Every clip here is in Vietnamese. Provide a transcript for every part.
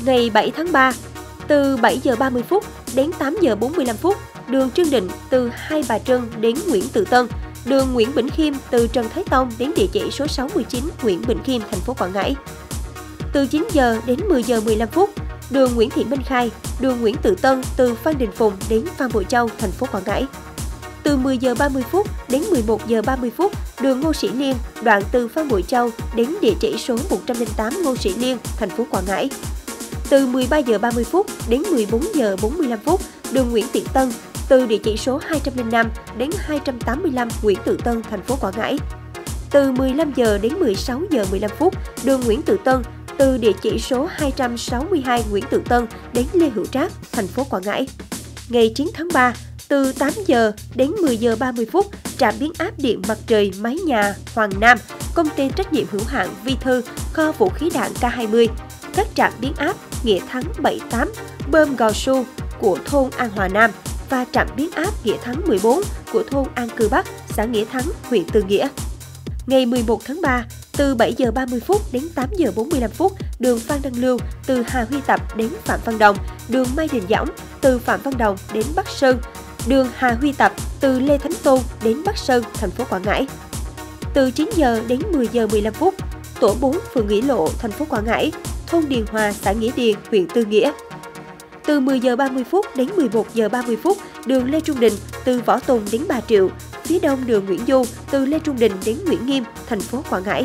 Ngày 7 tháng 3, từ 7 giờ 30 phút đến 8 giờ 45 phút, đường Trương Định từ Hai Bà Trưng đến Nguyễn Tự Tân, đường Nguyễn Bỉnh Khiêm từ Trần Thái Tông đến địa chỉ số 69 Nguyễn Bỉnh Khiêm, thành phố Quảng Ngãi. Từ 9 giờ đến 10 giờ 15 phút, đường Nguyễn Thị Minh Khai, đường Nguyễn Tự Tân từ Phan Đình Phùng đến Phan Bội Châu, thành phố Quảng Ngãi. Từ 10 giờ 30 phút đến 11 giờ 30 phút, đường Ngô Sĩ Liên, đoạn từ Phan Bội Châu đến địa chỉ số 108 Ngô Sĩ Liên, thành phố Quảng Ngãi. Từ 13 giờ 30 phút đến 14 giờ 45 phút, đường Nguyễn Tiện Tân, từ địa chỉ số 205 đến 285 Nguyễn Tự Tân, thành phố Quảng Ngãi. Từ 15 giờ đến 16 giờ 15 phút, đường Nguyễn Tự Tân, từ địa chỉ số 262 Nguyễn Tự Tân đến Lê Hữu Trác, thành phố Quảng Ngãi. Ngày 9 tháng 3, từ 8 giờ đến 10 giờ 30 phút, trạm biến áp điện mặt trời mái nhà Hoàng Nam, công ty trách nhiệm hữu hạn Vi Thư, kho vũ khí đạn K20, các trạm biến áp Nghĩa Thắng 78, Bơm Gò Su của thôn An Hòa Nam và trạm biến áp Nghĩa Thắng 14 của thôn An Cư Bắc, xã Nghĩa Thắng, huyện Tư Nghĩa. Ngày 11 tháng 3, từ 7 giờ 30 phút đến 8 giờ 45 phút, đường Phan Đăng Lưu từ Hà Huy Tập đến Phạm Văn Đồng, đường Mai Đình Dõng từ Phạm Văn Đồng đến Bắc Sơn, đường Hà Huy Tập từ Lê Thánh Tôn đến Bắc Sơn, thành phố Quảng Ngãi. Từ 9 giờ đến 10 giờ 15 phút, tổ 4 phường Nghĩa Lộ, thành phố Quảng Ngãi, thôn Điền Hòa, xã Nghĩa Điền, huyện Tư Nghĩa. Từ 10 giờ 30 phút đến 11 giờ 30 phút, đường Lê Trung Đình từ Võ Tùng đến Bà Triệu, phía đông đường Nguyễn Du từ Lê Trung Đình đến Nguyễn Nghiêm, thành phố Quảng Ngãi.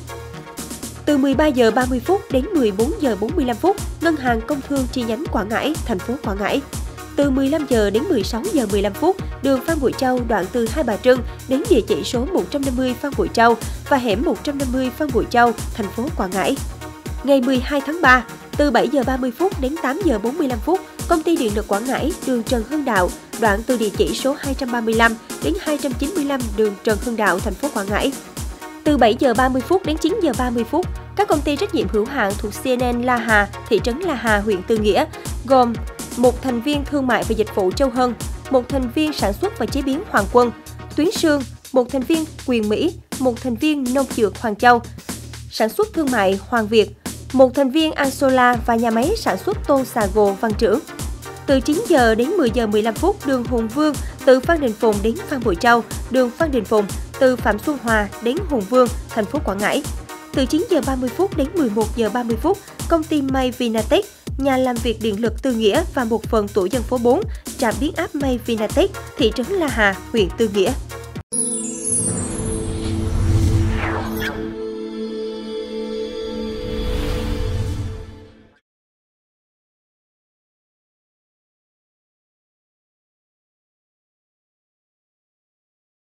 Từ 13 giờ 30 phút đến 14 giờ 45 phút, Ngân hàng Công thương chi nhánh Quảng Ngãi, thành phố Quảng Ngãi. Từ 15 giờ đến 16 giờ 15 phút, đường Phan Bội Châu đoạn từ Hai Bà Trưng đến địa chỉ số 150 Phan Bội Châu và hẻm 150 Phan Bội Châu, thành phố Quảng Ngãi. Ngày 12 tháng 3, từ 7 giờ 30 phút đến 8 giờ 45 phút, Công ty Điện lực Quảng Ngãi, đường Trần Hưng Đạo, đoạn từ địa chỉ số 235 đến 295 đường Trần Hưng Đạo, thành phố Quảng Ngãi. Từ 7 giờ 30 phút đến 9 giờ 30 phút, các công ty trách nhiệm hữu hạn thuộc CNN La Hà, thị trấn La Hà, huyện Tư Nghĩa, gồm một thành viên thương mại và dịch vụ Châu Hân, một thành viên sản xuất và chế biến Hoàng Quân, Tuyến Sương, một thành viên Quyền Mỹ, một thành viên Nông dược Hoàng Châu, sản xuất thương mại Hoàng Việt, một thành viên Ansola và nhà máy sản xuất tô xà gồ Văn Trưởng. Từ 9 giờ đến 10 giờ 15 phút, đường Hùng Vương từ Phan Đình Phùng đến Phan Bội Châu, đường Phan Đình Phùng từ Phạm Xuân Hòa đến Hùng Vương, thành phố Quảng Ngãi. Từ 9 giờ 30 phút đến 11 giờ 30 phút, công ty May Vinatech, nhà làm việc điện lực Tư Nghĩa và một phần tổ dân phố 4, trạm biến áp May Vinatech, thị trấn La Hà, huyện Tư Nghĩa.